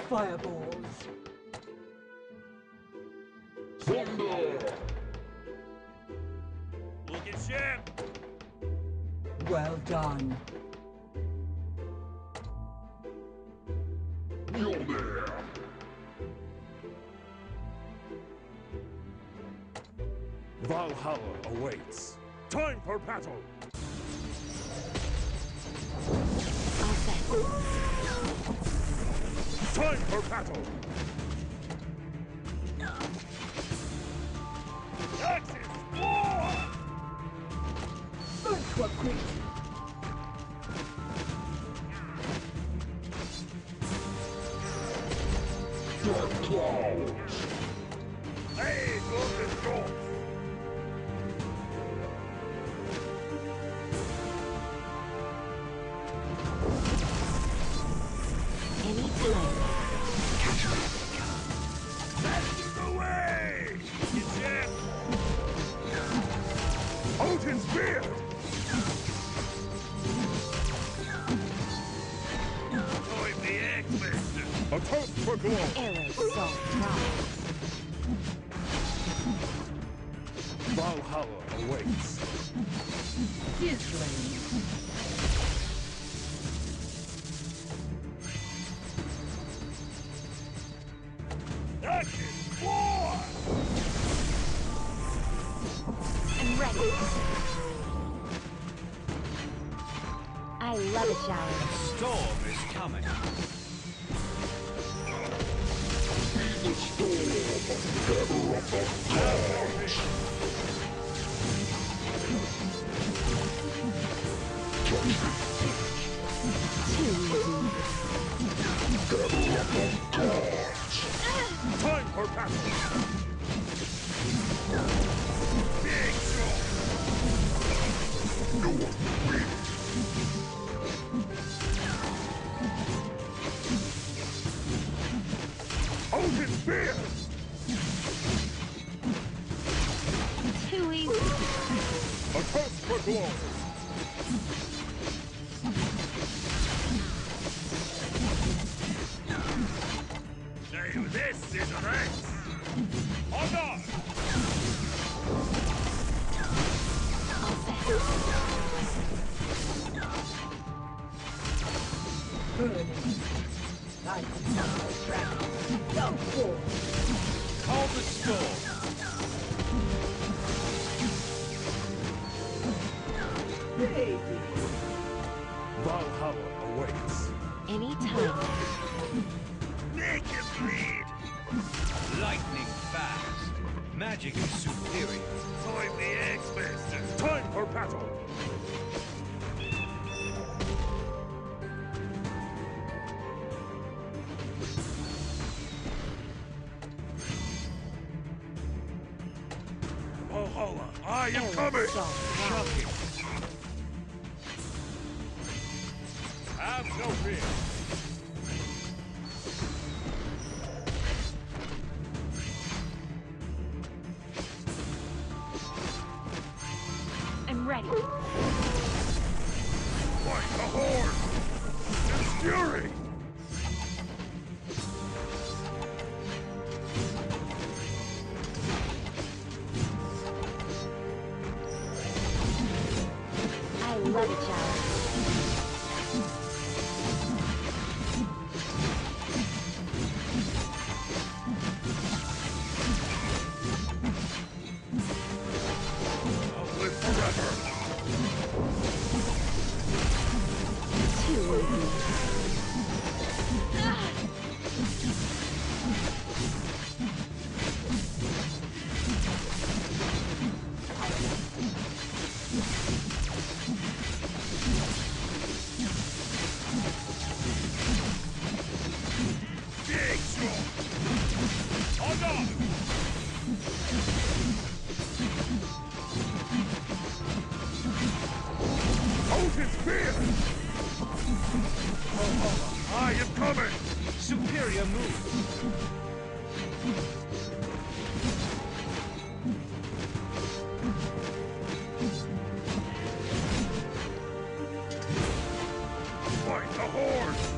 Fireballs. Thunder! Look at ship! Well done. Mjolnir! Valhalla awaits. Time for battle! Time for battle! Axis, war! Earthquake. Dark clouds! Hey, golden storms! Anytime. That's the way! Get ship! Odin's spear! Join the X-Men! A toast for glory! Arrows salt rise. Valhalla awaits. Gizling. Axis, war! I'm ready. I love a challenge. Storm is coming. The storm! Gather up the gods! Too easy. Gather up the gods! Time for battle! Big shot! No one wins! Odin's spear! Too easy. A toast for glory! Now this is an axe! On guard! Burning. Like a dragon. Don't fall. Call the storm. Baby. Valhalla awaits. Anytime. Make it bleed! Lightning fast. Magic is superior. Join the X-Men! Time for battle! Valhalla, I am coming! Arrows salt rise. Shocking. Have no fear! I'm ready. Like the Horde! Its fury! I love a challenge. I'll live forever! Too easy. Big shot! On guard! Odin's spear! I am coming! Superior move. Fight the Horde!